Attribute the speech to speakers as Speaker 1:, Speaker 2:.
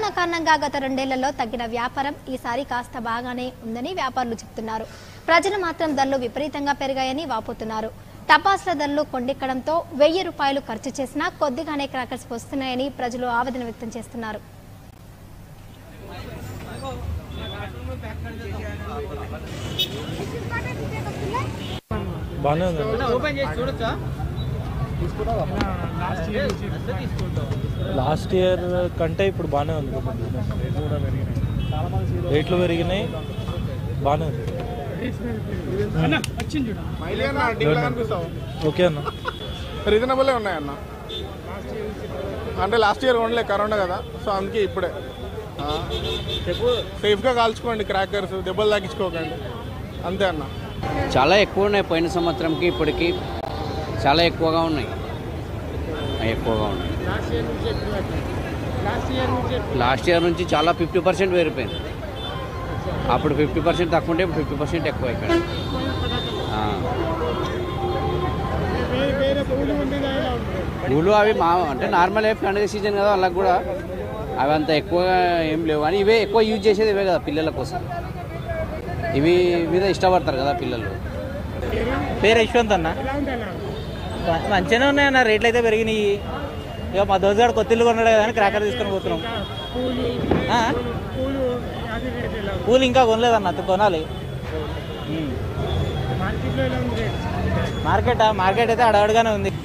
Speaker 1: Corona కారణంగా గత 2 ఏళ్లలో తగ్గిన వ్యాపారం ఈసారి కాస్త బాగానే ఉందని వ్యాపారులు చెబుతున్నారు. ప్రజలు మాత్రం ధరలు విపరీతంగా పెరిగాయని వాపోతున్నారు. టపాసుల ధరలు కొండెక్కడంతో 1000 రూపాయలు ఖర్చు చేసినా కొద్దిగానే క్రాకర్స్ వస్తున్నాయని ప్రజలు ఆవేదన వ్యక్తం చేస్తున్నారు.
Speaker 2: లాస్ట్ ఇయర్ కంటే ఇప్పుడు బాగానే ఉంది. రేట్లు పెరిగినాయి, బాగానే ఉంది. ఓకే అన్న,
Speaker 3: రీజనబుల్లే ఉన్నాయన్న. అంటే లాస్ట్ ఇయర్ కొనలే కరోనా కదా, సో అందుకే ఇప్పుడే సేఫ్గా కాల్చుకోండి, క్రాకర్స్ దెబ్బలు తాగించుకోకండి, అంతే అన్న.
Speaker 4: చాలా ఎక్కువ ఉన్నాయి, పోయిన సంవత్సరంకి ఇప్పటికి చాలా ఎక్కువగా ఉన్నాయి. లాస్ట్ ఇయర్ నుంచి చాలా 50% పెరిగిపోయింది. అప్పుడు 50% తక్కువ ఉంటే ఇప్పుడు 50% ఎక్కువ అయిపోయింది. పూలు అవి అంటే నార్మల్ పండుగ సీజన్ కదా, వాళ్ళకి కూడా అవి అంత ఎక్కువగా ఏం లేవు. కానీ ఇవే ఎక్కువ యూజ్ చేసేది ఇవే కదా పిల్లల కోసం. ఇవి మీద ఇష్టపడతారు కదా పిల్లలు.
Speaker 2: పేరు యశ్వంత్ అన్న. మంచిగానే ఉన్నాయన్న, రేట్లు అయితే పెరిగినాయి. ఇక మా దోసగాడు కొత్త ఇల్లు కొన్నాడు కదా అని క్రాకర్ తీసుకొని పోతున్నాం. పూలు ఇంకా కొనలేదన్న, కొనాలి. మార్కెట్ అయితే అడగడుగానే ఉంది.